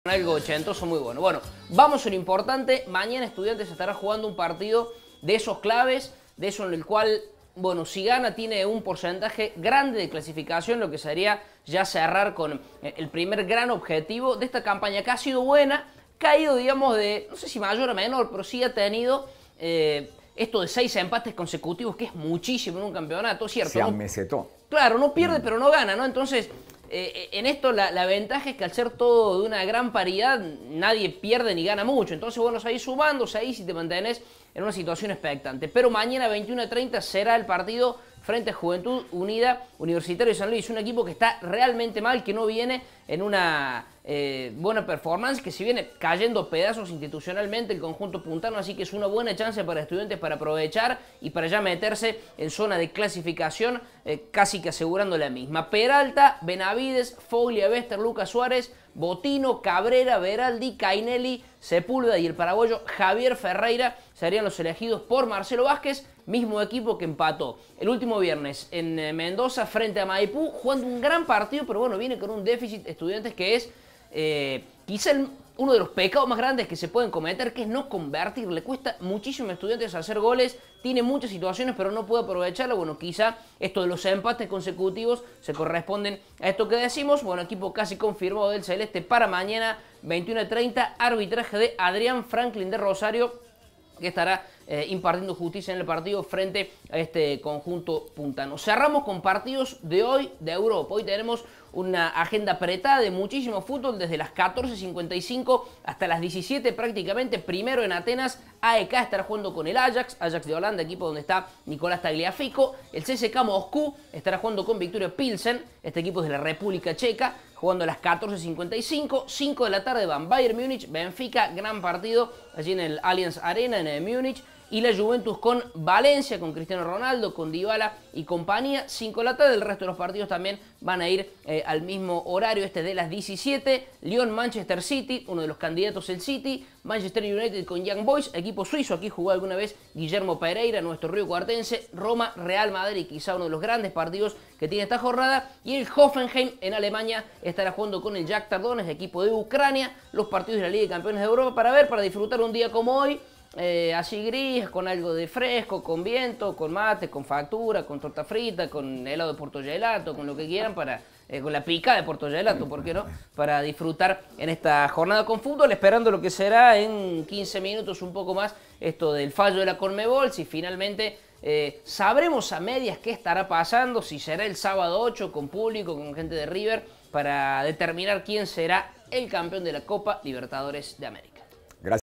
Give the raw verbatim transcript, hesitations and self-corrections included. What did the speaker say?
Algo ochentoso muy bueno. Bueno, vamos a lo importante. Mañana Estudiantes estará jugando un partido de esos claves, de eso en el cual, bueno, si gana tiene un porcentaje grande de clasificación, lo que sería ya cerrar con el primer gran objetivo de esta campaña, que ha sido buena, caído, digamos, de, no sé si mayor o menor, pero sí ha tenido eh, esto de seis empates consecutivos, que es muchísimo en un campeonato, ¿cierto? Se ¿no? amesetó. Claro, no pierde, mm. pero no gana, ¿no? Entonces... Eh, en esto la, la ventaja es que al ser todo de una gran paridad, nadie pierde ni gana mucho. Entonces, bueno, ahí sumándose ahí si te mantenés en una situación expectante. Pero mañana veintiuno a treinta será el partido frente a Juventud Unida Universitario de San Luis. Un equipo que está realmente mal, que no viene en una eh, buena performance, que si viene cayendo pedazos institucionalmente el conjunto puntano, así que es una buena chance para Estudiantes para aprovechar y para ya meterse en zona de clasificación, eh, casi que asegurando la misma. Peralta, Benavides, Foglia, Bester, Lucas Suárez, Botino, Cabrera, Beraldi, Cainelli, Sepúlveda y el paraguayo Javier Ferreira serían los elegidos por Marcelo Vázquez, mismo equipo que empató el último viernes en Mendoza frente a Maipú, jugando un gran partido, pero bueno, viene con un déficit Estudiantes que es eh, quizá el, uno de los pecados más grandes que se pueden cometer, que es no convertir. Le cuesta muchísimo a Estudiantes hacer goles, tiene muchas situaciones pero no puede aprovecharlo. Bueno, quizá esto de los empates consecutivos se corresponden a esto que decimos. Bueno, equipo casi confirmado del Celeste para mañana veintiuno a treinta, arbitraje de Adrián Franklin de Rosario, que estará eh, impartiendo justicia en el partido frente a este conjunto puntano. Cerramos con partidos de hoy de Europa. Hoy tenemos una agenda apretada de muchísimo fútbol, desde las catorce cincuenta y cinco hasta las diecisiete prácticamente. Primero en Atenas, A E K estará jugando con el Ajax, Ajax de Holanda, equipo donde está Nicolás Tagliafico. El C S K Moscú estará jugando con Victoria Pilsen, este equipo es de la República Checa, jugando a las catorce cincuenta y cinco. cinco de la tarde van Bayern Múnich, Benfica, gran partido allí en el Allianz Arena en Múnich. Y la Juventus con Valencia, con Cristiano Ronaldo, con Dybala y compañía. cinco de la tarde, el resto de los partidos también van a ir eh, al mismo horario, este de las diecisiete. Lyon, Manchester City, uno de los candidatos el City. Manchester United con Young Boys, equipo suizo, aquí jugó alguna vez Guillermo Pereira, nuestro río cuartense. Roma, Real Madrid, quizá uno de los grandes partidos que tiene esta jornada. Y el Hoffenheim en Alemania estará jugando con el Shakhtar Donetsk, equipo de Ucrania. Los partidos de la Liga de Campeones de Europa para ver, para disfrutar un día como hoy. Eh, así gris, con algo de fresco, con viento, con mate, con factura, con torta frita, con helado de Porto Gelato, con lo que quieran, para eh, con la pica de Porto Gelato, ¿por qué no? Para disfrutar en esta jornada con fútbol, esperando lo que será en quince minutos un poco más esto del fallo de la Conmebol, si finalmente eh, sabremos a medias qué estará pasando, si será el sábado ocho con público, con gente de River, para determinar quién será el campeón de la Copa Libertadores de América.